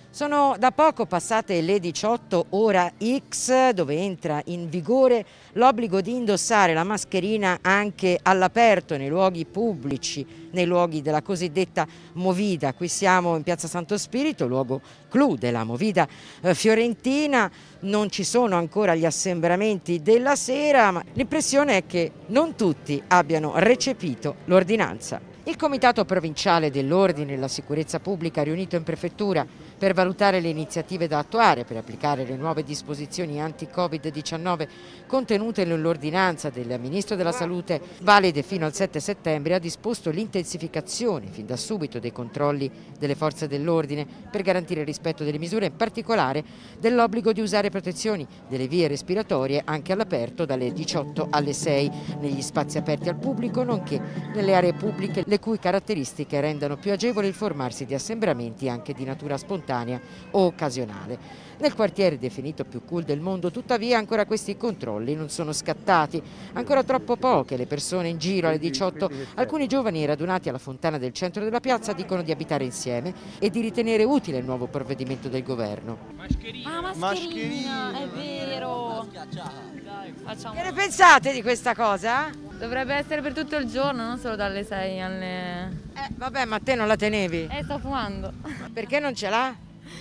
Sono da poco passate le 18 ora X, dove entra in vigore l'obbligo di indossare la mascherina anche all'aperto nei luoghi pubblici, nei luoghi della cosiddetta Movida. Qui siamo in Piazza Santo Spirito, luogo clou della Movida fiorentina. Non ci sono ancora gli assembramenti della sera, ma l'impressione è che non tutti abbiano recepito l'ordinanza. Il Comitato Provinciale dell'Ordine e la Sicurezza Pubblica, riunito in prefettura per valutare le iniziative da attuare per applicare le nuove disposizioni anti-Covid-19 contenute nell'ordinanza del Ministro della Salute, valide fino al 7 settembre, ha disposto l'intensificazione fin da subito dei controlli delle forze dell'ordine per garantire il rispetto delle misure, in particolare dell'obbligo di usare protezioni delle vie respiratorie anche all'aperto dalle 18 alle 6 negli spazi aperti al pubblico, nonché nelle aree pubbliche le cui caratteristiche rendano più agevole il formarsi di assembramenti anche di natura spontanea o occasionale. Nel quartiere definito più cool del mondo, tuttavia, ancora questi controlli non sono scattati. Ancora troppo poche le persone in giro alle 18. Alcuni giovani radunati alla fontana del centro della piazza dicono di abitare insieme e di ritenere utile il nuovo provvedimento del governo. Mascherina, è vero. Facciamo. Che ne pensate di questa cosa? Dovrebbe essere per tutto il giorno, non solo dalle 6 alle... Vabbè, ma te non la tenevi? sto fumando. Perché non ce l'ha?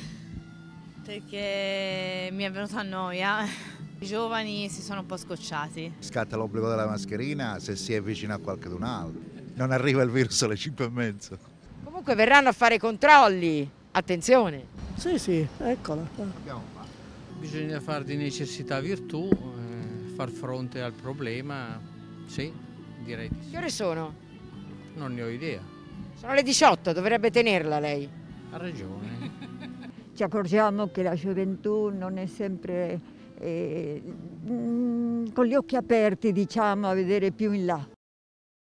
Perché mi è venuta noia. I giovani si sono un po' scocciati. Scatta l'obbligo della mascherina se si è vicino a qualcun altro. Non arriva il virus alle 5:30. Comunque verranno a fare i controlli. Attenzione. Sì, eccola. Bisogna fare di necessità virtù, far fronte al problema, sì, direi di sì. Che ore sono? Non ne ho idea. Sono le 18, dovrebbe tenerla lei. Ha ragione. Ci accorgiamo che la gioventù non è sempre con gli occhi aperti, diciamo, a vedere più in là.